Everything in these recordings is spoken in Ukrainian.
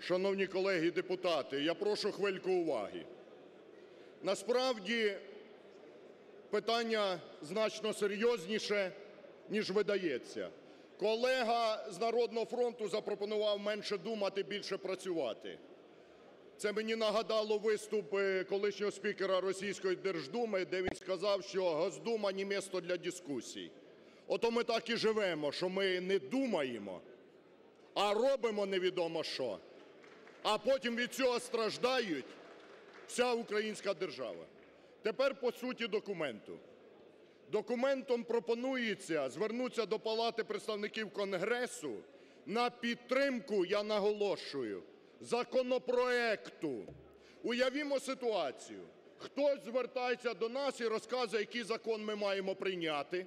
Шановні колеги депутати, я прошу хвильку уваги. Насправді питання значно серйозніше, ніж видається. Колега з "Народного фронту" запропонував менше думати, більше працювати. Це мені нагадало виступ колишнього спікера Російської Держдуми, де він сказав, що Госдума не місце для дискусій. Ото ми так і живемо, що ми не думаємо, а робимо невідомо що, а потім від цього страждає вся українська держава. Тепер по суті документу. Документом пропонується звернутися до Палати представників Конгресу на підтримку, я наголошую, законопроекту. Уявімо ситуацію. Хтось звертається до нас і розказує, який закон ми маємо прийняти,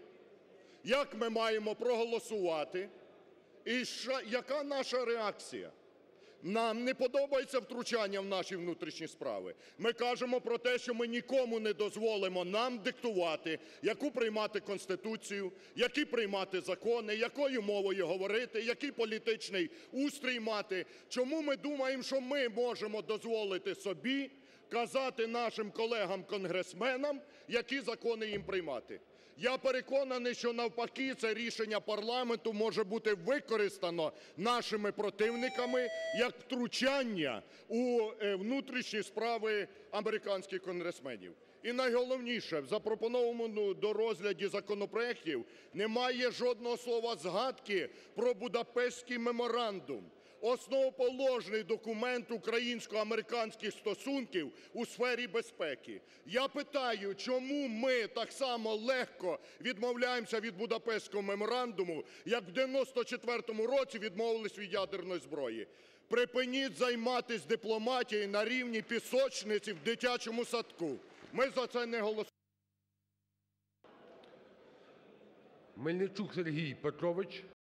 як ми маємо проголосувати і яка наша реакція. Нам не подобається втручання в наші внутрішні справи. Ми кажемо про те, що ми нікому не дозволимо нам диктувати, яку приймати Конституцію, які приймати закони, якою мовою говорити, який політичний устрій мати. Чому ми думаємо, що ми можемо дозволити собі казати нашим колегам-конгресменам, які закони їм приймати? Я переконаний, що навпаки це рішення парламенту може бути використано нашими противниками як втручання у внутрішні справи американських конгресменів. І найголовніше, в запропонованому до розгляду законопроектів немає жодного слова згадки про Будапештський меморандум – основоположний документ українсько-американських стосунків у сфері безпеки. Я питаю, чому ми так само легко відмовляємося від Будапештського меморандуму, як в 1994 році відмовились від ядерної зброї? Припиніть займатися дипломатією на рівні пісочниці в дитячому садку. Ми за це не голосуємо. Мельничук Сергій Петрович.